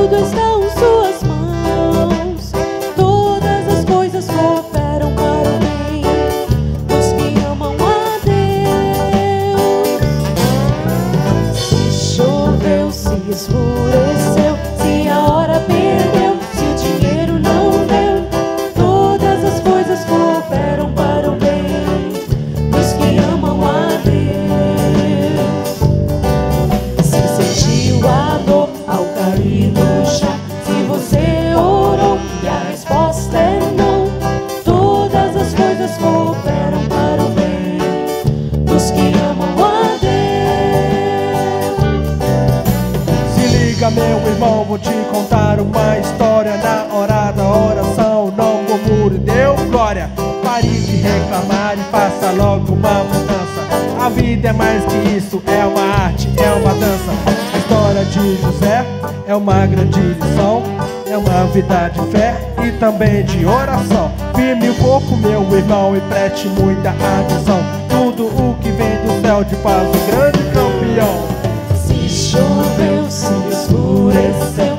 tudo está em suas mãos. Todas as coisas cooperam para o bem dos que amam a Deus. Se choveu, se escureceu, se a hora perdeu, se o dinheiro não deu, todas as coisas cooperam para o bem dos que amam a Deus. Se sentiu a dor ao cair no chão, se você orou e a resposta é não, todas as coisas cooperam para o bem dos que amam a Deus. Se liga, meu irmão, vou te contar uma história. Na hora da oração não murmure, deu glória. Pare de reclamar e faça logo uma mudança. A vida é mais que isso, é uma arte, é uma dança. A história de José é uma grande lição, é uma vida de fé e também de oração. Firme o corpo, meu irmão, e preste muita atenção. Tudo o que vem do céu te faz um grande campeão. Se choveu, se escureceu,